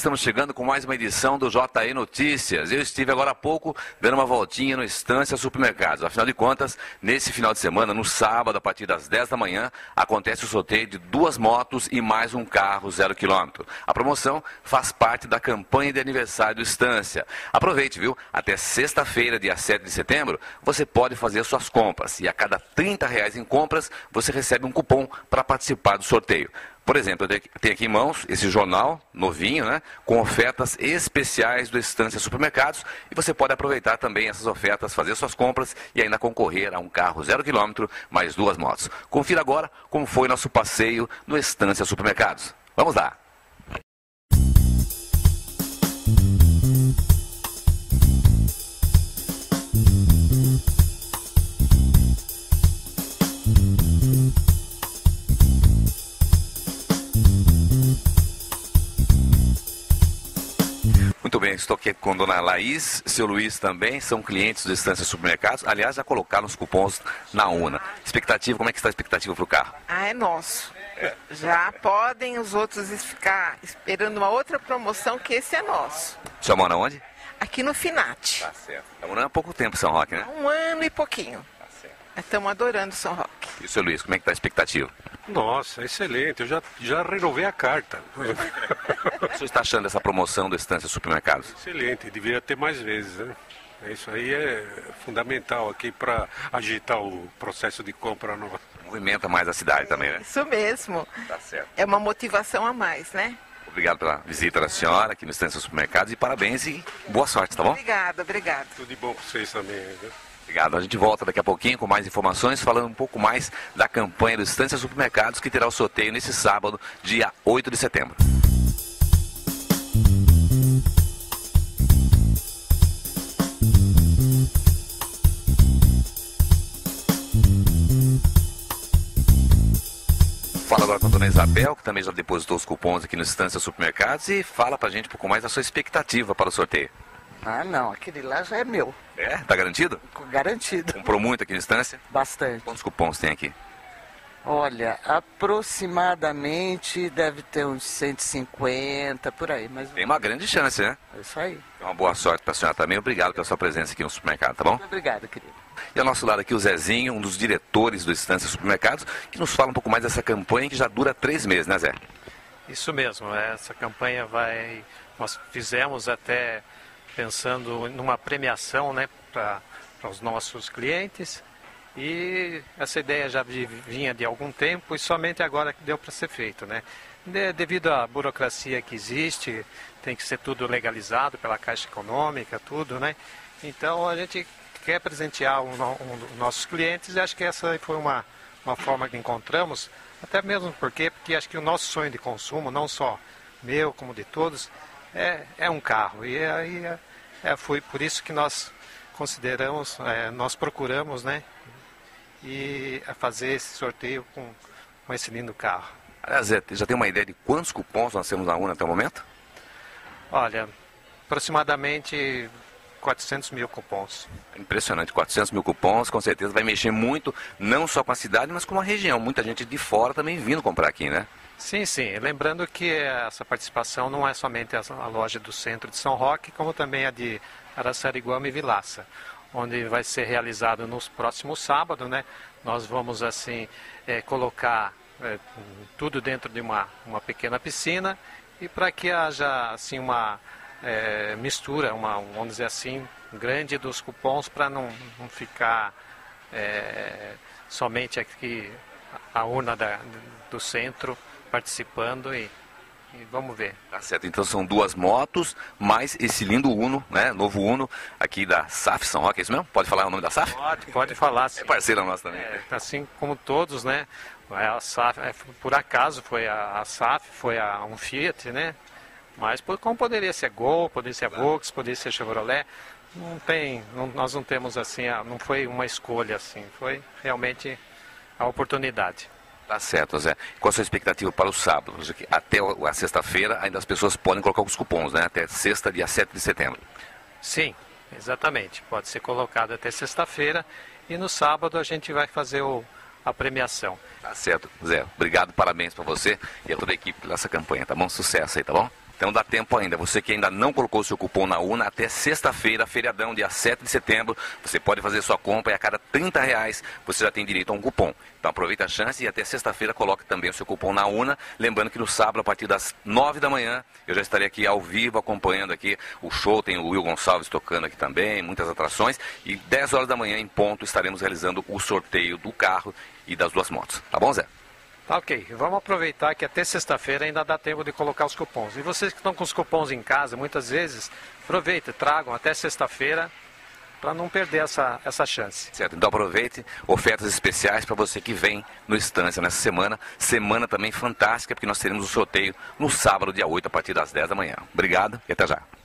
estamos chegando com mais uma edição do JE Notícias. Eu estive agora há pouco dando uma voltinha no Estância Supermercados. Afinal de contas, nesse final de semana, no sábado, a partir das 10 da manhã, acontece o sorteio de 2 motos e mais um carro 0 km. A promoção faz parte da campanha de aniversário do Estância. Aproveite, viu? Até sexta-feira, dia 7 de setembro, você pode fazer suas compras. E a cada R$30 em compras, você recebe um cupom para participar do sorteio. Por exemplo, eu tenho aqui em mãos esse jornal novinho, né, com ofertas especiais do Estância Supermercados, e você pode aproveitar também essas ofertas, fazer suas compras e ainda concorrer a um carro 0 km mais 2 motos. Confira agora como foi nosso passeio no Estância Supermercados. Vamos lá! Muito bem, estou aqui com a dona Laís, seu Luiz também, são clientes do Estância Supermercados. Aliás, já colocaram os cupons na urna. Expectativa, como é que está a expectativa para o carro? É nosso. Já podem os outros ficar esperando uma outra promoção, que esse é nosso. O senhor mora onde? Aqui no Finat. Tá certo. Está morando há pouco tempo em São Roque, né? Há 1 ano e pouquinho. Tá certo. Estamos adorando São Roque. E o seu Luiz, como é que está a expectativa? Nossa, excelente. Eu já renovei a carta. O que o senhor está achando dessa promoção do Estância Supermercados? Excelente, deveria ter mais vezes, né? Isso aí é fundamental aqui para agitar o processo de compra nova. Movimenta mais a cidade também, né? Isso mesmo. Tá certo. É uma motivação a mais, né? Obrigado pela visita da senhora aqui no Estância Supermercados e parabéns e boa sorte, tá bom? Obrigada, obrigada. Tudo de bom para vocês também, né? Obrigado. A gente volta daqui a pouquinho com mais informações, falando um pouco mais da campanha do Estância Supermercados, que terá o sorteio nesse sábado, dia 8 de setembro. Fala agora com a dona Isabel, que também já depositou os cupons aqui no Estância Supermercados, e fala pra gente um pouco mais da sua expectativa para o sorteio. Ah, não, aquele lá já é meu. É? Tá garantido? Garantido. Comprou muito aqui no Estância? Bastante. Quantos cupons tem aqui? Olha, aproximadamente deve ter uns 150, por aí. Mas Tem uma grande chance, né? é isso aí. Uma boa sorte pra senhora também. Obrigado pela sua presença aqui no supermercado, tá bom? Muito obrigado, querido. E ao nosso lado aqui o Zezinho, um dos diretores do Estância Supermercados, que nos fala um pouco mais dessa campanha que já dura 3 meses, né, Zé? Isso mesmo, essa campanha nós fizemos até pensando numa premiação, né, para os nossos clientes, e essa ideia já vinha de algum tempo e somente agora que deu para ser feito, né? Devido à burocracia que existe, tem que ser tudo legalizado pela Caixa Econômica, tudo, né? Então a gente quer presentear os nossos clientes, e acho que essa foi uma forma que encontramos, até mesmo porque acho que o nosso sonho de consumo, não só meu como de todos, é um carro. E aí foi por isso que nós consideramos, nós procuramos, né, e fazer esse sorteio com esse lindo carro. Aliás, Zé, já tem uma ideia de quantos cupons nós temos na urna até o momento? Olha, aproximadamente 400 mil cupons. Impressionante, 400 mil cupons, com certeza vai mexer muito, não só com a cidade, mas com a região. Muita gente de fora também vindo comprar aqui, né? Sim, sim. Lembrando que essa participação não é somente a loja do centro de São Roque, como também a de Araçariguama e Vilaça, onde vai ser realizado nos próximos sábados, né? Nós vamos, assim, colocar tudo dentro de uma pequena piscina, e para que haja, assim, uma mistura, vamos dizer assim, grande dos cupons, para não ficar somente aqui a urna do centro participando, e vamos ver. Tá certo, então são 2 motos, mais esse lindo Uno, né, novo Uno, aqui da SAF São Roque, é isso mesmo? Pode falar o nome da SAF? Pode falar, sim. É parceira nossa também. Assim como todos, né, a SAF, por acaso foi a SAF, foi um Fiat, né, mas como poderia ser Gol, poderia ser Volks, poderia ser Chevrolet, nós não temos assim, não foi uma escolha assim, foi realmente a oportunidade. Tá certo, Zé. Qual a sua expectativa para o sábado? Até a sexta-feira ainda as pessoas podem colocar os cupons, né? Até sexta, dia 7 de setembro. Sim, exatamente. Pode ser colocado até sexta-feira, e no sábado a gente vai fazer a premiação. Tá certo, Zé. Obrigado, parabéns para você e a toda a equipe pela essa campanha, tá bom? Sucesso aí, tá bom? Então dá tempo ainda. Você que ainda não colocou o seu cupom na UNA, até sexta-feira, feriadão, dia 7 de setembro, você pode fazer sua compra e a cada R$30 você já tem direito a um cupom. Então aproveita a chance e até sexta-feira coloque também o seu cupom na UNA. Lembrando que no sábado, a partir das 9 da manhã, eu já estarei aqui ao vivo acompanhando aqui o show. Tem o Will Gonçalves tocando aqui também, muitas atrações. E 10 horas da manhã, em ponto, estaremos realizando o sorteio do carro e das 2 motos. Tá bom, Zé? Tá, ok. Vamos aproveitar que até sexta-feira ainda dá tempo de colocar os cupons. E vocês que estão com os cupons em casa, muitas vezes, aproveita, tragam até sexta-feira para não perder essa chance. Certo, então aproveite, ofertas especiais para você que vem no Estância nessa semana. Semana também fantástica, porque nós teremos o sorteio no sábado, dia 8, a partir das 10 da manhã. Obrigado e até já.